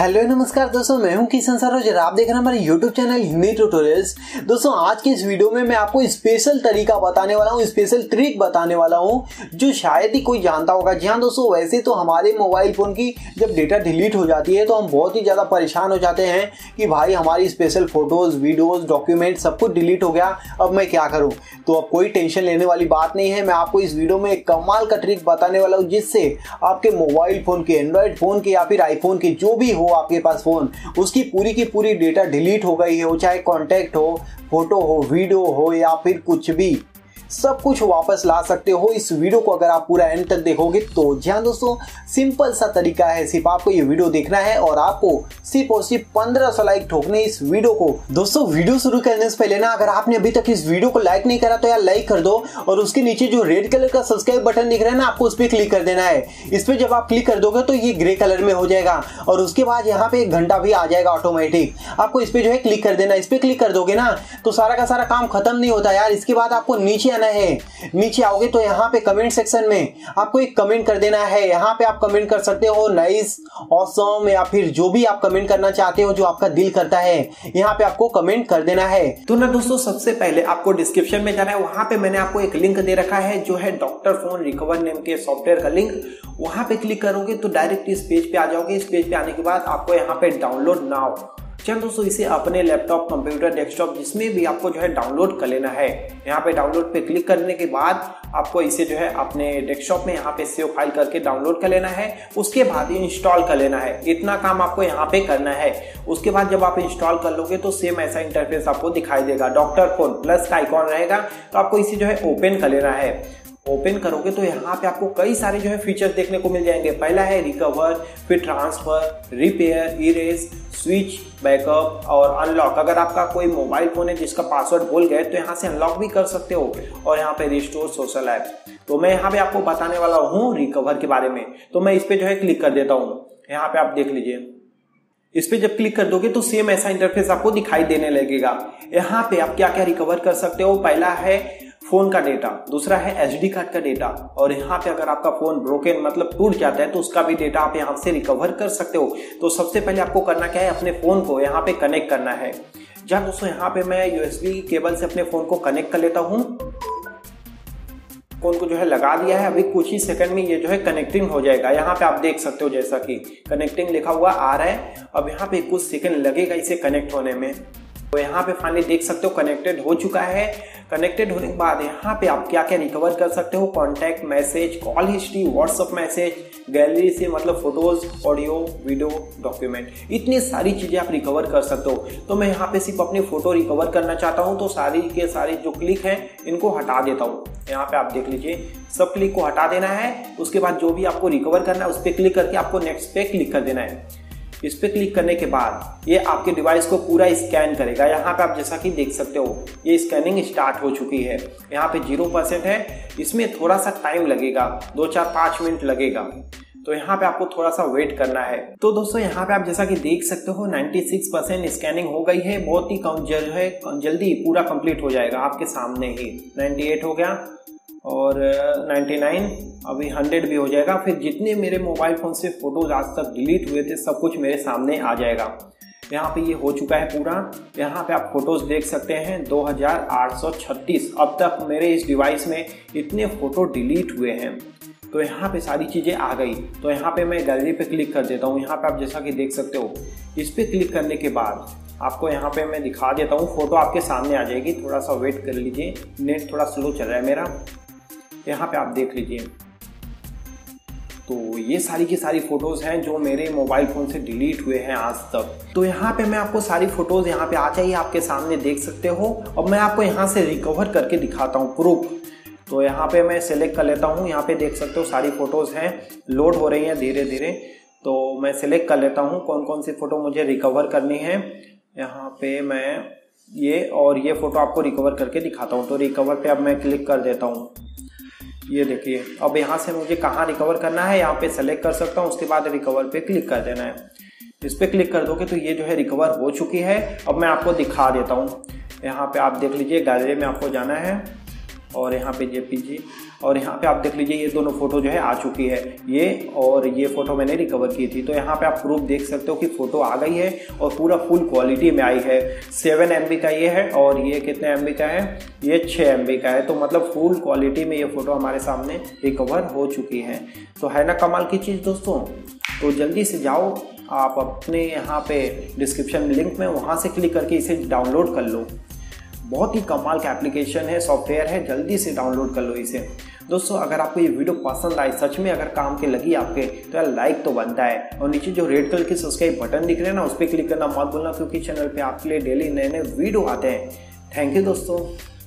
Hello नमस्कार दोस्तों, मैं हूं किसान सरोज और आप देख रहे हैं हमारे YouTube चैनल हिंदी ट्यूटोरियल्स। दोस्तों आज के इस वीडियो में मैं आपको स्पेशल तरीका बताने वाला हूं, स्पेशल ट्रिक बताने वाला हूं जो शायद ही कोई जानता होगा। जी हाँ दोस्तों, वैसे तो हमारे मोबाइल फोन की जब डेटा डिलीट हो जाती है तो हम बहुत ही ज़्यादा परेशान हो जाते हैं कि भाई हमारी स्पेशल फोटोज़, वीडियोज़, डॉक्यूमेंट सब कुछ डिलीट हो गया, अब मैं क्या करूँ। तो अब कोई टेंशन लेने वाली बात नहीं है। मैं आपको इस वीडियो में एक कमाल का ट्रिक बताने वाला हूँ जिससे आपके मोबाइल फ़ोन के, एंड्रॉयड फ़ोन के या फिर आईफोन के जो भी हो आपके पास फोन, उसकी पूरी की पूरी डेटा डिलीट हो गई हो, चाहे कॉन्टैक्ट हो, फोटो हो, वीडियो हो या फिर कुछ भी, सब कुछ वापस ला सकते हो। इस वीडियो को अगर आप पूरा एंड तक देखोगे तो जी हाँ दोस्तों, सिंपल सा तरीका है। सिर्फ आपको ये वीडियो देखना है और आपको सिर्फ और सिर्फ 1500 लाइक ठोकने इस वीडियो को। दोस्तों वीडियो शुरू करने से पहले ना, अगर आपने अभी तक इस वीडियो को लाइक नहीं करा तो यार लाइक कर दो और उसके नीचे जो रेड कलर का सब्सक्राइब बटन दिख रहा है ना, आपको उस पर क्लिक कर देना है। इस पर जब आप क्लिक कर दोगे तो ये ग्रे कलर में हो जाएगा और उसके बाद यहाँ पे एक घंटा भी आ जाएगा ऑटोमेटिक। आपको इस पे जो है क्लिक कर देना। इस पे क्लिक कर दोगे ना तो सारा का सारा काम खत्म नहीं होता यार। इसके बाद आपको नीचे आना है। नीचे आओगे तो यहाँ पे कमेंट सेक्शन में आपको एक कमेंट कर देना है। यहाँ पे आप कमेंट कर सकते हो नाइस, ऑसम या फिर जो भी आप कमेंट करना चाहते हो, जो आपका दिल करता है, यहाँ पे आपको कमेंट कर देना है। तो ना दोस्तों, सबसे पहले आपको डिस्क्रिप्शन में जाना है। वहां पे मैंने आपको एक लिंक दे रखा है जो है डॉक्टर फोन रिकवर नेम के सॉफ्टवेयर का लिंक। वहां पे क्लिक करोगे तो डायरेक्ट इस पेज पे आ जाओगे। इस पेज पे आने के बाद आपको यहाँ पे डाउनलोड नाउ, चलो दोस्तों इसे अपने लैपटॉप, कंप्यूटर, डेस्कटॉप जिसमें भी आपको जो है डाउनलोड कर लेना है। यहाँ पे डाउनलोड पे क्लिक करने के बाद आपको इसे जो है अपने डेस्कटॉप में यहाँ पे सेव फाइल करके डाउनलोड कर लेना है। उसके बाद इंस्टॉल कर लेना है। इतना काम आपको यहाँ पे करना है। उसके बाद जब आप इंस्टॉल कर लोगे तो सेम ऐसा इंटरफेस आपको दिखाई देगा। डॉक्टर फोन प्लस का आइकॉन रहेगा तो आपको इसे जो है ओपन कर लेना है। ओपन करोगे तो यहाँ पे आपको कई सारे जो है फीचर्स देखने को मिल जाएंगे। पहला है रिकवर, फिर transfer, repair, erase, switch, backup और अनलॉक। अगर आपका कोई मोबाइल फोन है जिसका पासवर्ड भूल गए तो यहाँ से अनलॉक भी कर सकते हो। और यहाँ पे रिस्टोर सोशल ऐप। तो मैं यहाँ पे आपको बताने वाला हूँ रिकवर के बारे में। तो मैं इस पे जो है क्लिक कर देता हूँ। यहाँ पे आप देख लीजिए। इस पे जब क्लिक कर दोगे तो सेम ऐसा इंटरफेस आपको दिखाई देने लगेगा। यहाँ पे आप क्या क्या रिकवर कर सकते हो। पहला है फोन का डेटा, दूसरा है एसडी कार्ड का डेटा, और यहाँ पे अगर आपका फोन ब्रोकन मतलब टूट जाता है तो उसका भी डेटा आप यहाँ से रिकवर कर सकते हो। तो सबसे पहले आपको करना क्या है, अपने फोन को यहाँ पे कनेक्ट करना है। जहाँ दोस्तों यहाँ पे मैं यूएसबी केबल से अपने फोन को कनेक्ट कर लेता हूँ। फोन को जो है लगा दिया है। अभी कुछ ही सेकंड में ये जो है कनेक्टिंग हो जाएगा। यहाँ पे आप देख सकते हो जैसा कि कनेक्टिंग लिखा हुआ आ रहा है। अब यहाँ पे कुछ सेकंड लगेगा इसे कनेक्ट होने में। तो यहाँ पे फाइनली देख सकते हो कनेक्टेड हो चुका है। कनेक्टेड होने के बाद यहाँ पे आप क्या क्या रिकवर कर सकते हो, contact, message, call history, WhatsApp message, gallery से मतलब फोटोज, ऑडियो, वीडियो, डॉक्यूमेंट, इतनी सारी चीजें आप रिकवर कर सकते हो। तो मैं यहाँ पे सिर्फ अपनी फोटो रिकवर करना चाहता हूँ तो सारी के सारी जो क्लिक हैं इनको हटा देता हूँ। यहाँ पे आप देख लीजिए, सब क्लिक को हटा देना है। उसके बाद जो भी आपको रिकवर करना है उस पर क्लिक करके आपको नेक्स्ट पे क्लिक कर देना है। इस पे क्लिक करने के बाद ये आपके डिवाइस को पूरा स्कैन करेगा। यहाँ पे आप जैसा कि देख सकते हो ये स्कैनिंग स्टार्ट हो चुकी है। यहाँ पे 0% है। इसमें थोड़ा सा टाइम लगेगा, 2-4-5 मिनट लगेगा। तो यहाँ पे आपको थोड़ा सा वेट करना है। तो दोस्तों यहाँ पे आप जैसा कि देख सकते हो 96% स्कैनिंग हो गई है। बहुत ही कम जल्दी पूरा कंप्लीट हो जाएगा आपके सामने ही। 98 हो गया और 99, अभी 100 भी हो जाएगा। फिर जितने मेरे मोबाइल फोन से फोटोज आज तक डिलीट हुए थे सब कुछ मेरे सामने आ जाएगा। यहाँ पे ये हो चुका है पूरा। यहाँ पे आप फोटोज देख सकते हैं 2836 अब तक मेरे इस डिवाइस में इतने फोटो डिलीट हुए हैं। तो यहाँ पे सारी चीज़ें आ गई। तो यहाँ पे मैं गैलरी पे क्लिक कर देता हूँ। यहाँ पे आप जैसा कि देख सकते हो, इस पे क्लिक करने के बाद आपको यहाँ पे मैं दिखा देता हूँ, फोटो आपके सामने आ जाएगी। थोड़ा सा वेट कर लीजिए, नेट थोड़ा स्लो चल रहा है मेरा। यहाँ पे आप देख लीजिए। तो ये सारी की सारी फोटोज हैं जो मेरे मोबाइल फोन से डिलीट हुए हैं आज तक। तो यहाँ पे मैं आपको सारी फोटोज यहाँ पे आ जाइए, आपके सामने देख सकते हो। अब मैं आपको यहाँ से रिकवर करके दिखाता हूँ प्रूफ। तो यहाँ पे मैं सेलेक्ट कर लेता हूँ। यहाँ पे देख सकते हो सारी फोटोज हैं, लोड हो रही हैं धीरे धीरे। तो मैं सेलेक्ट कर लेता हूँ कौन कौन सी फोटो मुझे रिकवर करनी है। यहाँ पे मैं ये और ये फोटो आपको रिकवर करके दिखाता हूँ। तो रिकवर पे अब मैं क्लिक कर देता हूँ। ये देखिए, अब यहाँ से मुझे कहाँ रिकवर करना है यहाँ पे सेलेक्ट कर सकता हूँ। उसके बाद रिकवर पे क्लिक कर देना है। इस पे क्लिक कर दोगे तो ये जो है रिकवर हो चुकी है। अब मैं आपको दिखा देता हूँ। यहाँ पे आप देख लीजिए, गैलरी में आपको जाना है। और यहाँ पे JPG, और यहाँ पे आप देख लीजिए ये दोनों फोटो जो है आ चुकी है, ये और ये फोटो मैंने रिकवर की थी। तो यहाँ पे आप प्रूफ देख सकते हो कि फोटो आ गई है और पूरा फुल क्वालिटी में आई है। 7 MB का ये है और ये कितने MB का है, ये 6 MB का है। तो मतलब फुल क्वालिटी में ये फोटो हमारे सामने रिकवर हो चुकी है। तो है ना कमाल की चीज़ दोस्तों। तो जल्दी से जाओ आप अपने यहाँ पे डिस्क्रिप्शन लिंक में, वहाँ से क्लिक करके इसे डाउनलोड कर लो। बहुत ही कमाल का एप्लीकेशन है, सॉफ्टवेयर है, जल्दी से डाउनलोड कर लो इसे। दोस्तों अगर आपको ये वीडियो पसंद आई, सच में अगर काम के लगी आपके, तो यार लाइक तो बनता है। और नीचे जो रेड कलर की सब्सक्राइब बटन दिख रहे हैं ना, उस पर क्लिक करना मत भूलना, क्योंकि चैनल पे आपके लिए डेली नए नए वीडियो आते हैं। थैंक यू दोस्तों।